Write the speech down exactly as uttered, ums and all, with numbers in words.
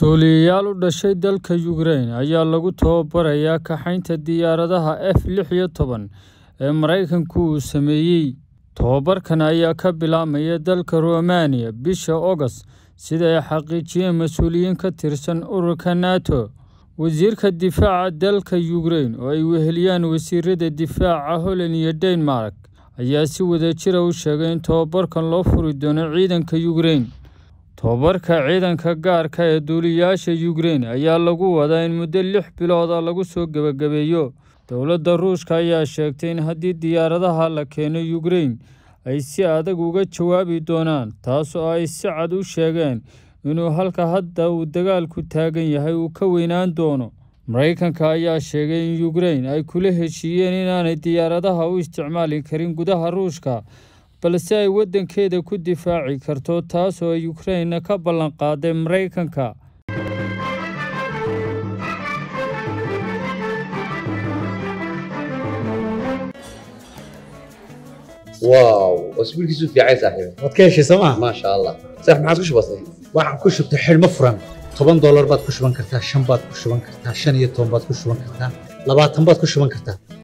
Duuliyayaal u dhashay dalka Ukraine ayaa lagu tababarayaa kaxaynta diyaaradaha F lix iyo toban ee Mareykanku uu sameeyay. Tababarkan ayaa ka bilaabmaya dalka Romania bisha August sida ay xaqiijiyeen mas'uuliyiin ka tirsan ururka NATO. Wasiirka difaaca dalka Ukraine oo ay weheliyaan wasiirada difaaca Holland iyo Denmark ayaa si wadajir ah u sheegay in tababarkan loo furi doono ciidanka Ukraine. Tababarka ciidanka gaarka ee duuliyayaasha Ukraine ayaa lagu wadaa in muddo lix bilood ah lagu soo gabagabeeyo. Dowladda Ruushka ayaa sheegtay in haddii diyaaradaha la keeno Ukraine ay si adag uga jawaabi doonaan, taas oo ay si cad u sheegeen inuu halka hadda uu dagaalku taagan yahay uu ka weynaan doono. Mareykanka ayaa sheegay in Ukraine ay kula heshiiyeen inaanay diyaaradaha u isticmaali karin gudaha Ruushka, balse ay waddankeeda ku difaaci karto, taas oo ay Ukraine ka ballan qaaday Mareykanka. واو اسبوع كيسو في عايز صاحبي waad ka heshay sooma ما شاء الله صح ما عادش بسيط waxaan ku shubtay xidhmo furan toban dollar baad ku shuban kartaa shan baad ku shuban kartaa shan iyo toban baad ku shuban kartaa labaatan baad ku shuban kartaa